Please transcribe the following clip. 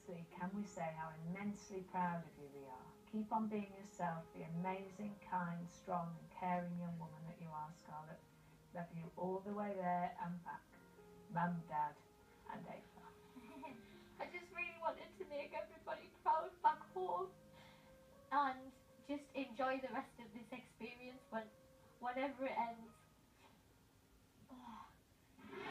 lastly, can we say how immensely proud of you we are? Keep on being yourself, the amazing, kind, strong and caring young woman that you are, Scarlett. Love you all the way there and back. Mum, Dad and Ava. I just really wanted to make everybody proud back home and just enjoy the rest of this experience whenever it ends.